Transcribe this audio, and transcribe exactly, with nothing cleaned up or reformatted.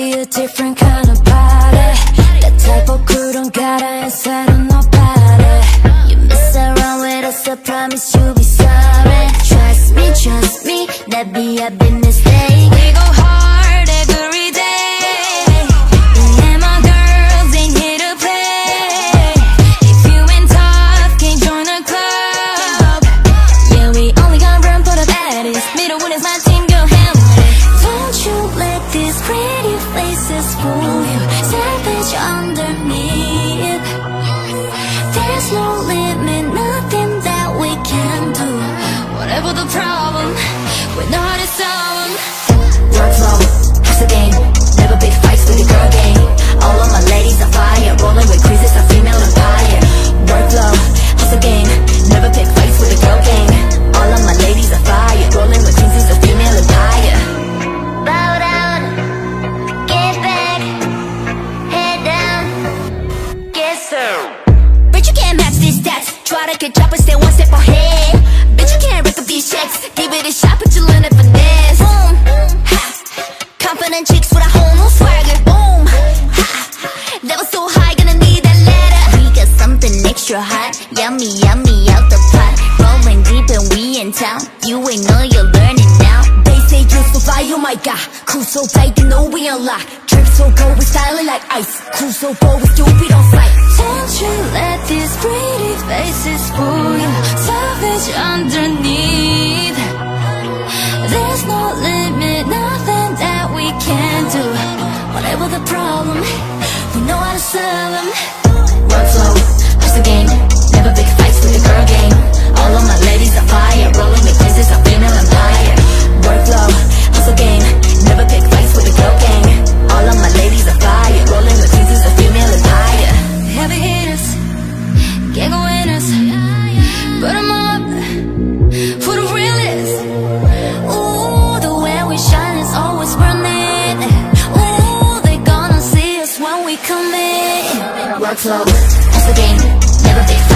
be a different kind of body. That type of cool don't got inside of nobody. You mess around with us, I promise you'll be sorry. Trust me, trust me, that be a business day. We go hard every day, and my girls ain't here to play. If you ain't tough, can't join the club. Yeah, we only got room for the baddies. Middle one is my team, girl, handle it. Don't you let these pretty faces fool you. Savage underneath. There's no limit, nothing that we can do. Whatever the problem, we know how to solve them. Workflow, hustle game, never big fights with the girl gang. All of my ladies on fire, rolling with cruises, a female empire. Workflow, hustle game, never pick fights with the girl gang. All of my ladies on fire, rolling with cruises, a female empire. Bow down, get back, head down, get served. Bitch, you can't match these stats. Try to catch up and stay one step ahead. Bitch, you can't rip up these checks. Give it a shot, but you learn it finesse. Boom, ha. Confident chicks with a whole new swagger. Boom, ha. Level so high, gonna need that ladder. We got something extra hot, yummy, yummy out the pot. Rolling deep and we in town. You ain't know you're learning now. They say you're so fly, oh my god. Cool so tight, you know we unlock. Drip so cold, we styling like ice. Cool so bold, we stupid on sight. Don't you let these pretty faces fool you. Savage underneath. There's no limit, nothing that we can do. Whatever the problem, we know how to solve them. Workflow, hustle game, never big fights with the girl gang. All of my ladies on fire, rolling with princess, a female empire. Workflow, hustle game, never big fights with the girl gang. All of my ladies on fire, rolling with princess, a female empire. Heavy hitters, get winners, put 'em up for the realest. Ooh, the way we shine is always burning. Ooh, they gonna see us when we come in. Workflow, hustle game, never big